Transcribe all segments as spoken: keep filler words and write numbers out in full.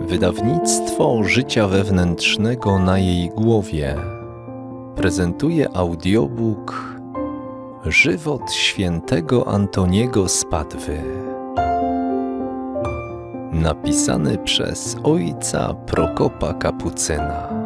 Wydawnictwo Życia Wewnętrznego na jej głowie prezentuje audiobook Żywot świętego Antoniego z Padwy, napisany przez ojca Prokopa Kapucyna.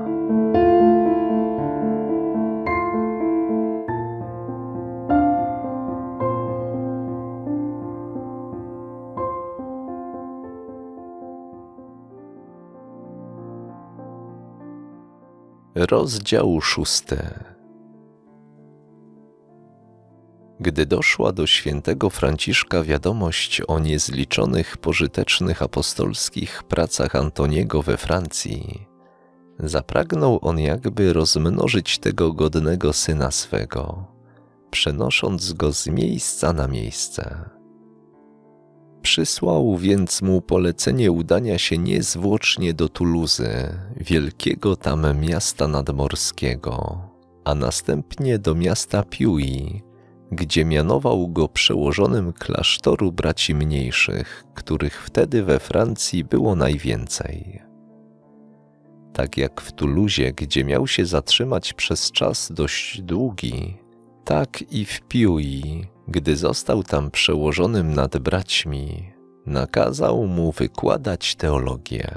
Rozdział szósty. Gdy doszła do świętego Franciszka wiadomość o niezliczonych pożytecznych apostolskich pracach Antoniego we Francji, zapragnął on jakby rozmnożyć tego godnego syna swego, przenosząc go z miejsca na miejsce. Przysłał więc mu polecenie udania się niezwłocznie do Tuluzy, wielkiego tam miasta nadmorskiego, a następnie do miasta Puy, gdzie mianował go przełożonym klasztoru braci mniejszych, których wtedy we Francji było najwięcej. Tak jak w Tuluzie, gdzie miał się zatrzymać przez czas dość długi, tak i w Puy, gdy został tam przełożonym nad braćmi, nakazał mu wykładać teologię.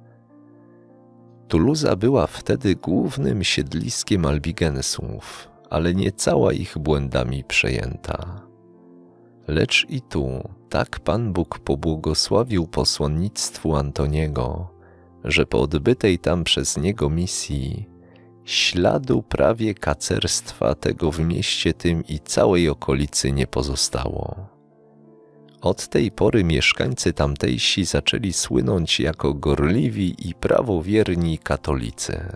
Tuluza była wtedy głównym siedliskiem albigensów, ale nie cała ich błędami przejęta. Lecz i tu tak Pan Bóg pobłogosławił posłannictwu Antoniego, że po odbytej tam przez niego misji śladu prawie kacerstwa tego w mieście tym i całej okolicy nie pozostało. Od tej pory mieszkańcy tamtejsi zaczęli słynąć jako gorliwi i prawowierni katolicy.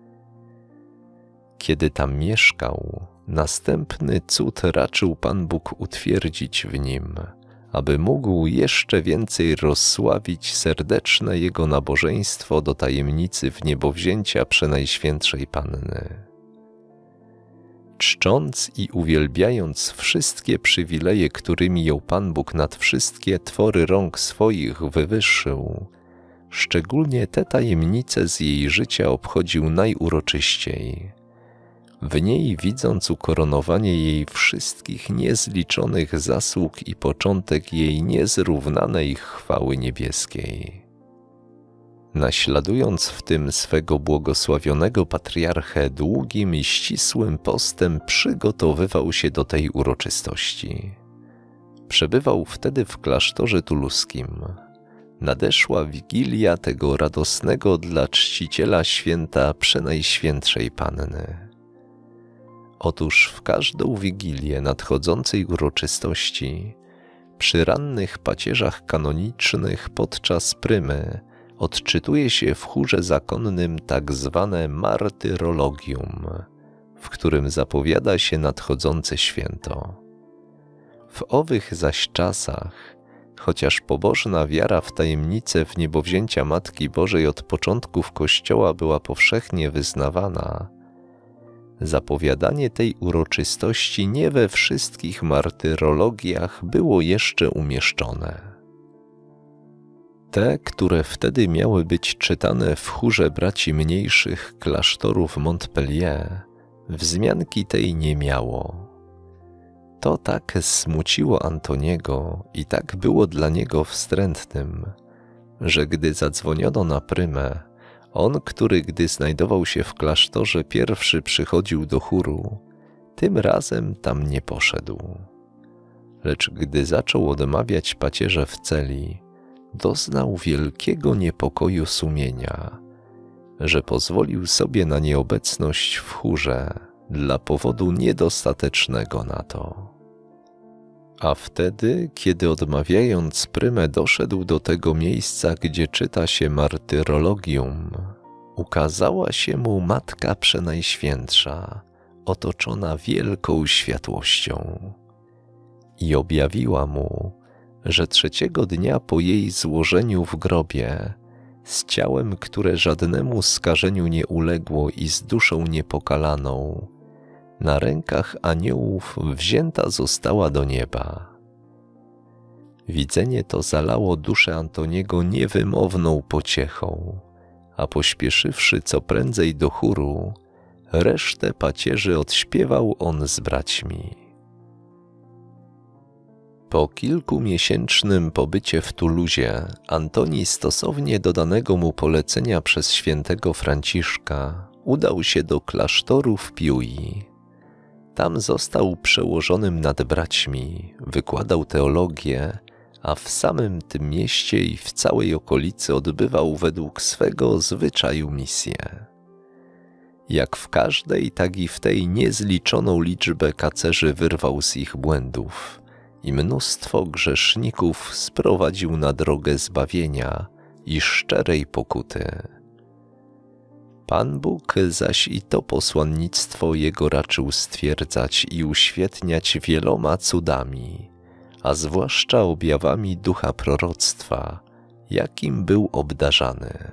Kiedy tam mieszkał, następny cud raczył Pan Bóg utwierdzić w nim, aby mógł jeszcze więcej rozsławić serdeczne jego nabożeństwo do tajemnicy wniebowzięcia Przenajświętszej Panny. Czcząc i uwielbiając wszystkie przywileje, którymi ją Pan Bóg nad wszystkie twory rąk swoich wywyższył, szczególnie te tajemnice z jej życia obchodził najuroczyściej, w niej widząc ukoronowanie jej wszystkich niezliczonych zasług i początek jej niezrównanej chwały niebieskiej. Naśladując w tym swego błogosławionego patriarchę, długim i ścisłym postem przygotowywał się do tej uroczystości. Przebywał wtedy w klasztorze tuluskim. Nadeszła wigilia tego radosnego dla czciciela święta Przenajświętszej Panny. Otóż w każdą wigilię nadchodzącej uroczystości, przy rannych pacierzach kanonicznych podczas prymy, odczytuje się w chórze zakonnym tak zwane martyrologium, w którym zapowiada się nadchodzące święto. W owych zaś czasach, chociaż pobożna wiara w tajemnicę wniebowzięcia Matki Bożej od początków Kościoła była powszechnie wyznawana, zapowiadanie tej uroczystości nie we wszystkich martyrologiach było jeszcze umieszczone. Te, które wtedy miały być czytane w chórze braci mniejszych klasztorów Montpellier, wzmianki tej nie miało. To tak smuciło Antoniego i tak było dla niego wstrętnym, że gdy zadzwoniono na prymę, on, który gdy znajdował się w klasztorze pierwszy przychodził do chóru, tym razem tam nie poszedł. Lecz gdy zaczął odmawiać pacierze w celi, doznał wielkiego niepokoju sumienia, że pozwolił sobie na nieobecność w chórze dla powodu niedostatecznego na to. A wtedy, kiedy odmawiając prymę doszedł do tego miejsca, gdzie czyta się martyrologium, ukazała się mu Matka Przenajświętsza, otoczona wielką światłością. I objawiła mu, że trzeciego dnia po jej złożeniu w grobie, z ciałem, które żadnemu skażeniu nie uległo i z duszą niepokalaną, na rękach aniołów wzięta została do nieba. Widzenie to zalało duszę Antoniego niewymowną pociechą, a pośpieszywszy co prędzej do chóru, resztę pacierzy odśpiewał on z braćmi. Po kilkumiesięcznym pobycie w Tuluzie Antoni stosownie do danego mu polecenia przez świętego Franciszka udał się do klasztoru w Piui. Tam został przełożonym nad braćmi, wykładał teologię, a w samym tym mieście i w całej okolicy odbywał według swego zwyczaju misję. Jak w każdej, tak i w tej niezliczoną liczbę kacerzy wyrwał z ich błędów i mnóstwo grzeszników sprowadził na drogę zbawienia i szczerej pokuty. Pan Bóg zaś i to posłannictwo jego raczył stwierdzać i uświetniać wieloma cudami, a zwłaszcza objawami ducha proroctwa, jakim był obdarzany.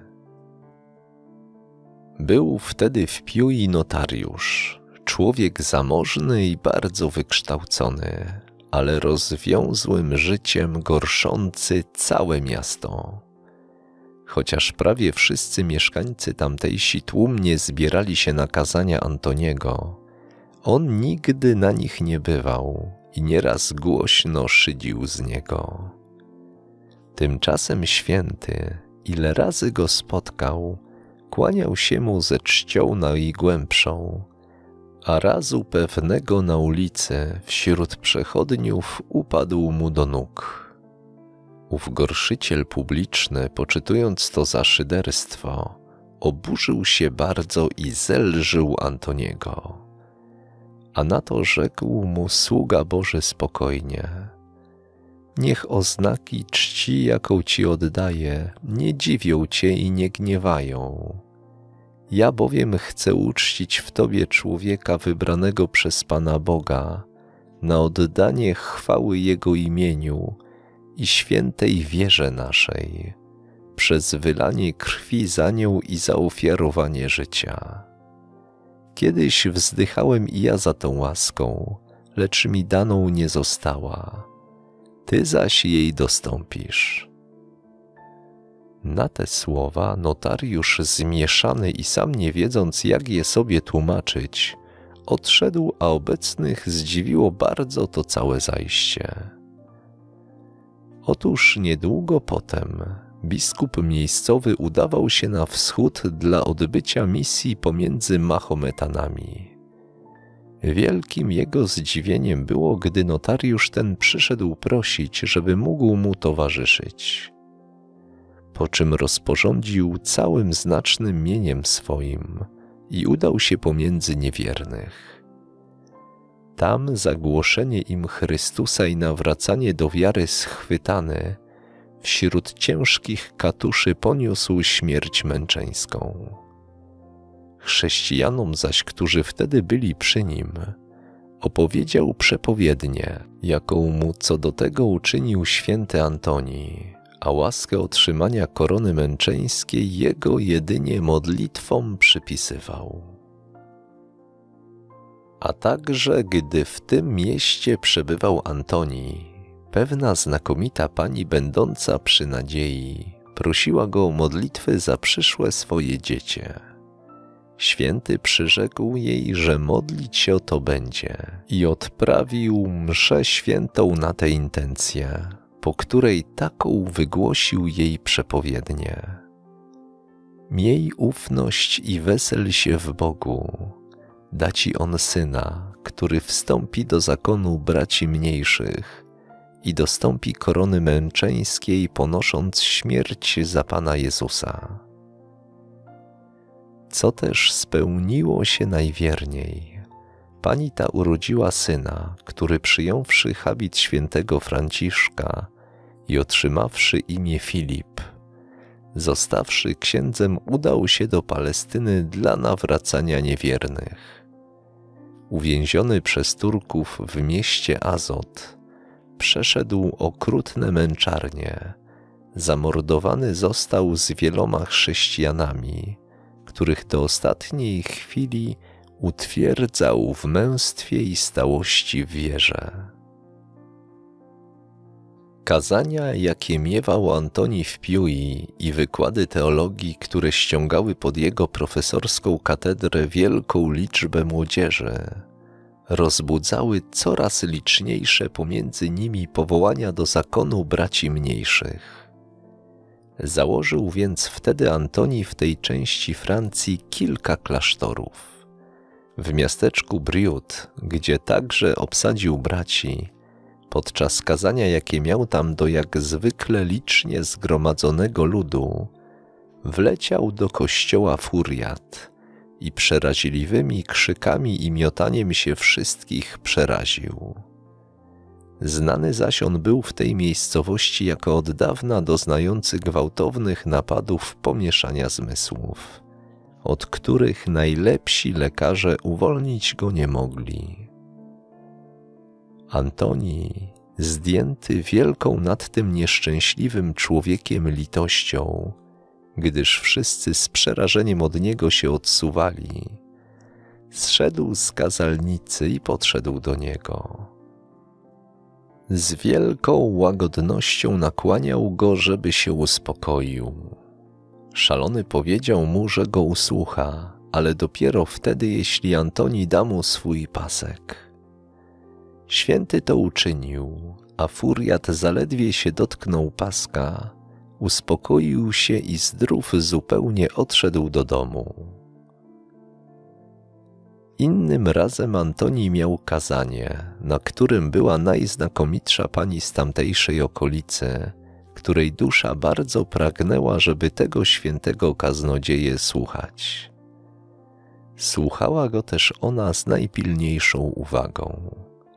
Był wtedy w Piui notariusz, człowiek zamożny i bardzo wykształcony, ale rozwiązłym życiem gorszący całe miasto. Chociaż prawie wszyscy mieszkańcy tamtejsi tłumnie zbierali się na kazania Antoniego, on nigdy na nich nie bywał i nieraz głośno szydził z niego. Tymczasem święty, ile razy go spotkał, kłaniał się mu ze czcią najgłębszą, a razu pewnego na ulicy wśród przechodniów upadł mu do nóg. Ów gorszyciel publiczny, poczytując to za szyderstwo, oburzył się bardzo i zelżył Antoniego. A na to rzekł mu sługa Boży spokojnie: niech oznaki czci, jaką ci oddaję, nie dziwią cię i nie gniewają. Ja bowiem chcę uczcić w tobie człowieka wybranego przez Pana Boga na oddanie chwały Jego imieniu i świętej wierze naszej, przez wylanie krwi za nią i za ofiarowanie życia. Kiedyś wzdychałem i ja za tą łaską, lecz mi daną nie została. Ty zaś jej dostąpisz. Na te słowa notariusz zmieszany i sam nie wiedząc, jak je sobie tłumaczyć, odszedł, a obecnych zdziwiło bardzo to całe zajście. Otóż niedługo potem biskup miejscowy udawał się na wschód dla odbycia misji pomiędzy Mahometanami. Wielkim jego zdziwieniem było, gdy notariusz ten przyszedł prosić, żeby mógł mu towarzyszyć. Po czym rozporządził całym znacznym mieniem swoim i udał się pomiędzy niewiernych. Tam za głoszenie im Chrystusa i nawracanie do wiary schwytany, wśród ciężkich katuszy poniósł śmierć męczeńską. Chrześcijanom zaś, którzy wtedy byli przy nim, opowiedział przepowiednię, jaką mu co do tego uczynił święty Antoni, a łaskę otrzymania korony męczeńskiej jego jedynie modlitwom przypisywał. A także, gdy w tym mieście przebywał Antoni, pewna znakomita pani będąca przy nadziei prosiła go o modlitwy za przyszłe swoje dziecię. Święty przyrzekł jej, że modlić się o to będzie i odprawił mszę świętą na tę intencję, po której taką wygłosił jej przepowiednię. Miej ufność i wesel się w Bogu. Da ci on syna, który wstąpi do zakonu braci mniejszych i dostąpi korony męczeńskiej, ponosząc śmierć za Pana Jezusa. Co też spełniło się najwierniej. Pani ta urodziła syna, który przyjąwszy habit świętego Franciszka i otrzymawszy imię Filip, zostawszy księdzem, udał się do Palestyny dla nawracania niewiernych. Uwięziony przez Turków w mieście Azot, przeszedł okrutne męczarnie, zamordowany został z wieloma chrześcijanami, których do ostatniej chwili utwierdzał w męstwie i stałości w wierze. Kazania, jakie miewał Antoni w Piui, i wykłady teologii, które ściągały pod jego profesorską katedrę wielką liczbę młodzieży, rozbudzały coraz liczniejsze pomiędzy nimi powołania do zakonu braci mniejszych. Założył więc wtedy Antoni w tej części Francji kilka klasztorów. W miasteczku Briut, gdzie także obsadził braci, podczas kazania, jakie miał tam do jak zwykle licznie zgromadzonego ludu, wleciał do kościoła furiat i przeraźliwymi krzykami i miotaniem się wszystkich przeraził. Znany zaś on był w tej miejscowości jako od dawna doznający gwałtownych napadów pomieszania zmysłów, od których najlepsi lekarze uwolnić go nie mogli. Antoni, zdjęty wielką nad tym nieszczęśliwym człowiekiem litością, gdyż wszyscy z przerażeniem od niego się odsuwali, zszedł z kazalnicy i podszedł do niego. Z wielką łagodnością nakłaniał go, żeby się uspokoił. Szalony powiedział mu, że go usłucha, ale dopiero wtedy, jeśli Antoni da mu swój pasek. Święty to uczynił, a furiat zaledwie się dotknął paska, uspokoił się i zdrów zupełnie odszedł do domu. Innym razem Antoni miał kazanie, na którym była najznakomitsza pani z tamtejszej okolicy, której dusza bardzo pragnęła, żeby tego świętego kaznodzieję słuchać. Słuchała go też ona z najpilniejszą uwagą.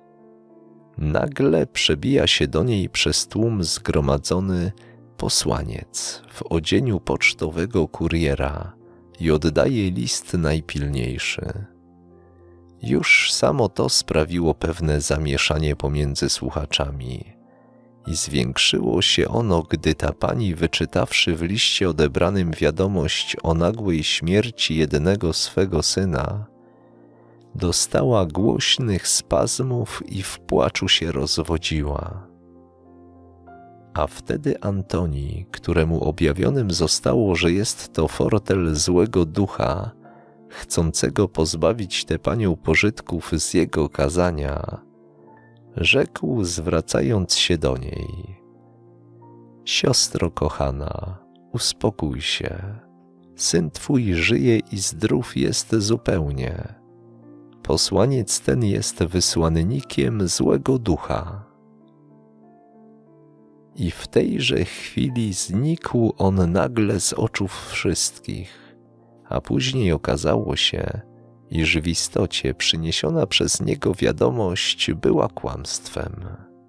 Nagle przebija się do niej przez tłum zgromadzony posłaniec w odzieniu pocztowego kuriera i oddaje list najpilniejszy. Już samo to sprawiło pewne zamieszanie pomiędzy słuchaczami i zwiększyło się ono, gdy ta pani, wyczytawszy w liście odebranym wiadomość o nagłej śmierci jednego swego syna, dostała głośnych spazmów i w płaczu się rozwodziła. A wtedy Antoni, któremu objawionym zostało, że jest to fortel złego ducha, chcącego pozbawić tę panią pożytków z jego kazania, rzekł, zwracając się do niej: Siostro kochana, uspokój się. Syn twój żyje i zdrów jest zupełnie. Posłaniec ten jest wysłannikiem złego ducha. I w tejże chwili znikł on nagle z oczu wszystkich, a później okazało się, iż w istocie przyniesiona przez niego wiadomość była kłamstwem.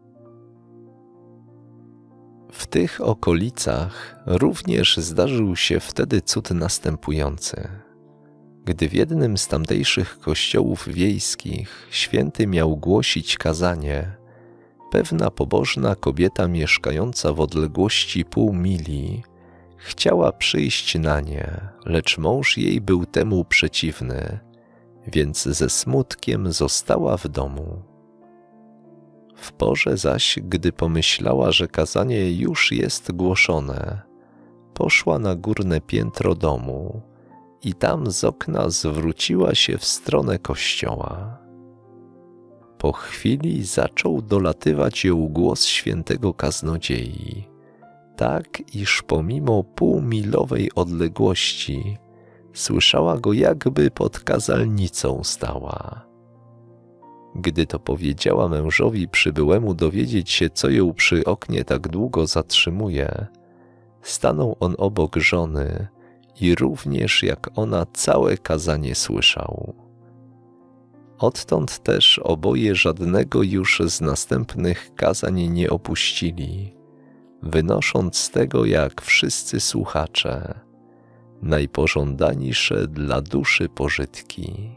W tych okolicach również zdarzył się wtedy cud następujący. Gdy w jednym z tamtejszych kościołów wiejskich święty miał głosić kazanie, pewna pobożna kobieta mieszkająca w odległości pół mili chciała przyjść na nie, lecz mąż jej był temu przeciwny, więc ze smutkiem została w domu. W porze zaś, gdy pomyślała, że kazanie już jest głoszone, poszła na górne piętro domu i tam z okna zwróciła się w stronę kościoła. Po chwili zaczął dolatywać ją głos świętego kaznodziei, tak iż pomimo półmilowej odległości słyszała go, jakby pod kazalnicą stała. Gdy to powiedziała mężowi przybyłemu dowiedzieć się, co ją przy oknie tak długo zatrzymuje, stanął on obok żony i również jak ona całe kazanie słyszał. Odtąd też oboje żadnego już z następnych kazań nie opuścili, wynosząc z tego, jak wszyscy słuchacze, najpożądańsze dla duszy pożytki.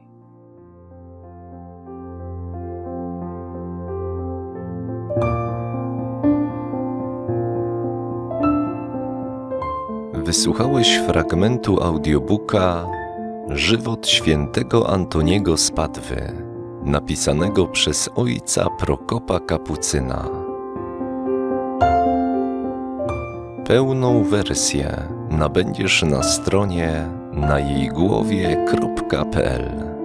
Wysłuchałeś fragmentu audiobooka Żywot świętego Antoniego z Padwy, napisanego przez ojca Prokopa Kapucyna. Pełną wersję nabędziesz na stronie na jej głowie kropka p l.